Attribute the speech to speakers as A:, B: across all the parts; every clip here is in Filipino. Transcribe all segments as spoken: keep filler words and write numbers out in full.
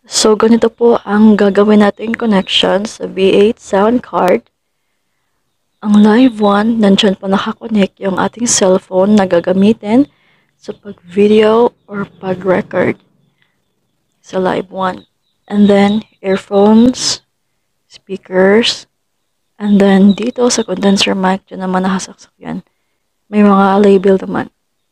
A: So, ganito po ang gagawin nating connection sa V eight Soundcard. Ang live one, nandyan po nakakonect yung ating cellphone na gagamitin sa pag-video or pag-record sa live one. And then, earphones, speakers, and then dito sa condenser mic, dyan naman nakasaksak yan. May mga label naman.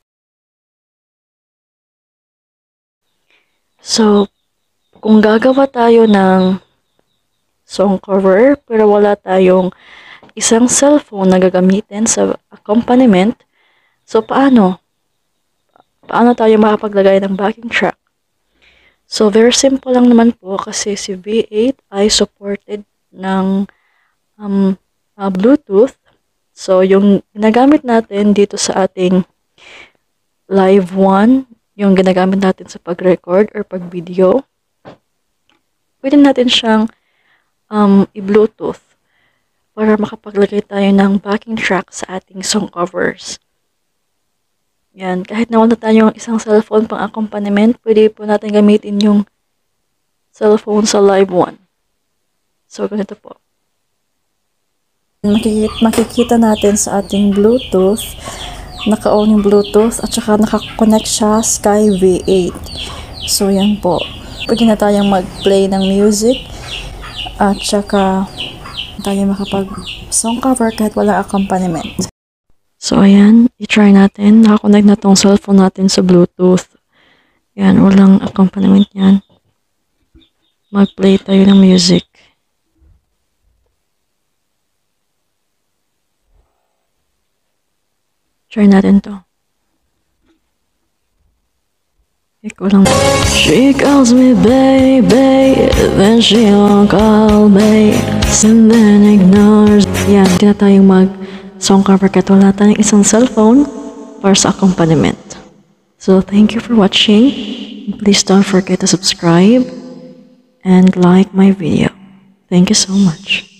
A: So, kung gagawa tayo ng song cover pero wala tayong isang cellphone na gagamitin sa accompaniment, so paano? Paano tayo makapaglagay ng backing track? So, very simple lang naman po kasi si V eight ay supported ng um, uh, Bluetooth. So, yung ginagamit natin dito sa ating live one, yung ginagamit natin sa pag-record or pag-video, pwede natin siyang um, i-Bluetooth para makapaglagay tayo ng backing track sa ating song covers. Yan, kahit na wala tayong isang cellphone pang accompaniment, pwede po natin gamitin yung cellphone sa live one. So, ganito po. Makikita, makikita natin sa ating Bluetooth, naka-on yung Bluetooth at saka naka-connect siya kay V eight. So, yan po. Pwede na tayong mag-play ng music at saka tayo makapag song cover kahit walang accompaniment. So, ayan. I-try natin. Nakakonect na tong cellphone natin sa Bluetooth. Yan. Walang accompaniment yan. Mag-play tayo ng music. Try natin to. Ikaw lang. She calls me baby, then she won't call me, and then ignores. Yan, hindi na tayong mag song cover kahit wala tayong isang cellphone para sa accompaniment. So, thank you for watching. Please don't forget to subscribe and like my video. Thank you so much.